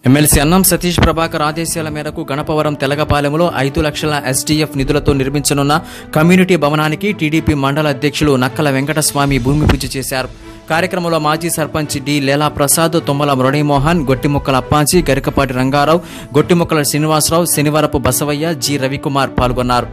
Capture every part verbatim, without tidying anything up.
MLC అన్నం సతీష్ ప్రభాకర్ ఆదేశాల మేరకు గణపవరం తెలగపాలెంలో ఐదు లక్షల ఎస్డీఎఫ్ నిధులతో నిర్మించనున్న కమ్యూనిటీ భవనానికి టీడీపీ మండల అధ్యక్షులు నక్కల వెంకటస్వామి భూమి పూజ చేశారు. కార్యక్రమంలో మాజీ సర్పంచ్ డి లీలా ప్రసాద్, తుమ్మల మురళీమోహన్, గొట్టిముక్కల అప్పాజీ, గరికపాటి రంగారావు, గొట్టిముక్కల శ్రీనివాసరావు, శనివరపు బసవయ్య, జి రవికుమార్ పాల్గొన్నారు.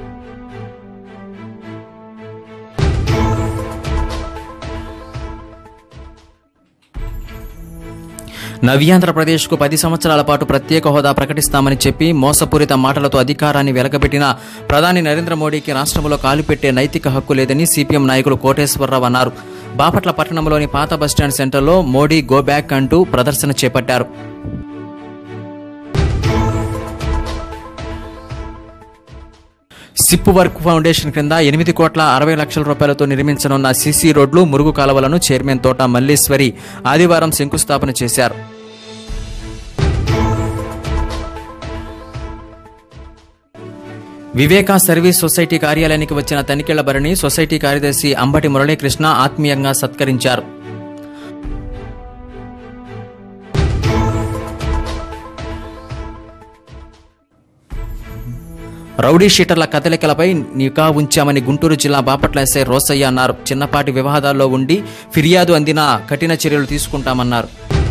నవ్యాంధ్రప్రదేశ్కు పది సంవత్సరాల పాటు ప్రత్యేక హోదా ప్రకటిస్తామని చెప్పి మోసపూరిత మాటలతో అధికారాన్ని వెలగబెట్టిన ప్రధాని నరేంద్ర మోడీకి రాష్ట్రంలో కాలుపెట్టే నైతిక హక్కు లేదని సిపిఎం నాయకులు కోటేశ్వరరావు అన్నారు. బాపట్ల పట్టణంలోని పాత బస్టాండ్ సెంటర్లో మోడీ గో బ్యాక్ అంటూ ప్రదర్శన చేపట్టారు. సిప్ వర్క్ ఫౌండేషన్ క్రింద ఎనిమిది కోట్ల అరవై లక్షల రూపాయలతో నిర్మించనున్న సీసీ రోడ్లు, మురుగు కాలువలను చైర్మన్ తోట మల్లేశ్వరి ఆదివారం శంకుస్థాపన చేశారు. వివేకా సర్వీస్ సొసైటీ కార్యాలయానికి వచ్చిన తనికెళ్ల భరణి సొసైటీ కార్యదర్శి అంబటి మురళీకృష్ణ ఆత్మీయంగా సత్కరించారు. రౌడీ షీటర్ల కదలికలపై నిఘా ఉంచామని గుంటూరు జిల్లా బాపట్ల ఎస్ఐ రోసయ్య అన్నారు. చిన్నపాటి వివాదాల్లో ఉండి ఫిర్యాదు అందినా కఠిన చర్యలు తీసుకుంటామన్నారు.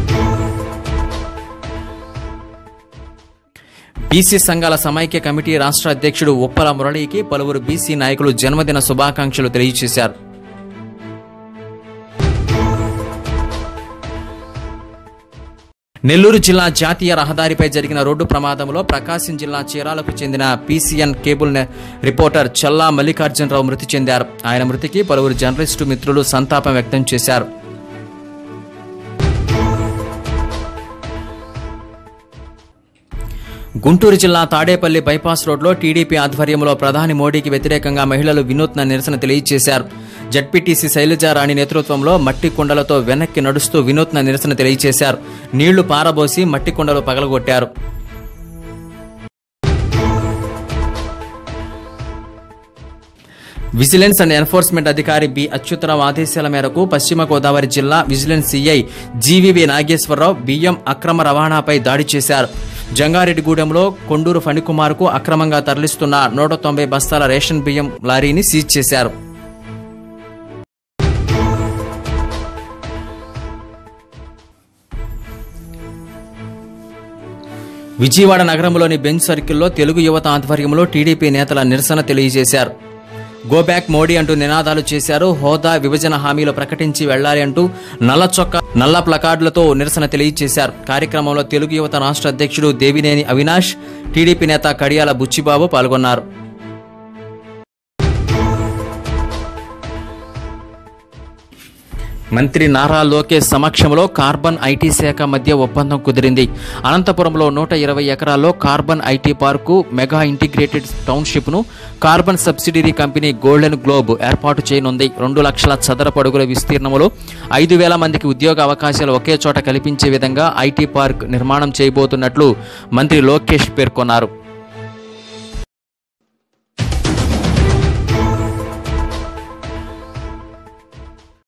బీసీ సంఘాల సమైక్య కమిటీ రాష్ట్ర అధ్యక్షుడు ఉప్పల మురళీకి పలువురు బీసీ నాయకులు జన్మదిన శుభాకాంక్షలు తెలియజేశారు. నెల్లూరు జిల్లా జాతీయ రహదారిపై జరిగిన రోడ్డు ప్రమాదంలో ప్రకాశం జిల్లా చీరాలకు చెందిన PCN cable reporter Challa mallikarjun మృతి చెందారు. ఆయన మృతికి పలువురు జర్నలిస్టు మిత్రులు సంతాపం వ్యక్తం చేశారు. గుంటూరు జిల్లా తాడేపల్లి బైపాస్ రోడ్లో టీడీపీ ఆధ్వర్యంలో ప్రధాని మోడీకి వ్యతిరేకంగా మహిళలు వినూత్న నిరసన తెలియజేశారు. జడ్పీటీసీ శైలజారాణి నేతృత్వంలో మట్టి కుండలతో వెనక్కి నడుస్తూ వినూత్న నిరసన తెలియజేశారు. నీళ్లు పారబోసి మట్టి కుండలు పగలగొట్టారు. విజిలెన్స్ అండ్ ఎన్ఫోర్స్మెంట్ అధికారి బి అచ్యుతరావు ఆదేశాల మేరకు పశ్చిమ గోదావరి జిల్లా విజిలెన్స్ సీఐ జీవీవీ నాగేశ్వరరావు బియ్యం అక్రమ రవాణాపై దాడి చేశారు. జంగారెడ్డిగూడెంలో కొండూరు ఫణికుమార్కు అక్రమంగా తరలిస్తున్న నూట తొంభై బస్తాల రేషన్ బియ్యం లారీని సీజ్ చేశారు. విజయవాడ నగరంలోని బెంచ్ సర్కిల్లో తెలుగు యువత ఆధ్వర్యంలో టీడీపీ నేతల నిరసన తెలియజేశారు. గో బ్యాక్ మోడీ అంటూ నినాదాలు చేశారు. హోదా, విభజన హామీలు ప్రకటించి వెళ్లాలి అంటూ నల్ల చొక్కా, నల్ల ప్లకార్డులతో నిరసన తెలియజేశారు. కార్యక్రమంలో తెలుగు యువత రాష్ట్ర అధ్యక్షుడు దేవినేని అవినాష్, టీడీపీ నేత కడియాల బుచ్చిబాబు పాల్గొన్నారు. మంత్రి నారా లోకేష్ సమక్షంలో కార్బన్ ఐటీ శాఖ మధ్య ఒప్పందం కుదిరింది. అనంతపురంలో నూట ఇరవై ఎకరాల్లో Karbonn IT park, mega integrated township ను Karbonn subsidiary company Golden Globe ఏర్పాటు చేయనుంది. రెండు లక్షల చదరపు అడుగుల విస్తీర్ణంలో ఐదు వేల మందికి ఉద్యోగ అవకాశాలు ఒకే చోట కల్పించే విధంగా ఐటీ పార్క్ నిర్మాణం చేయబోతున్నట్లు మంత్రి లోకేష్ పేర్కొన్నారు.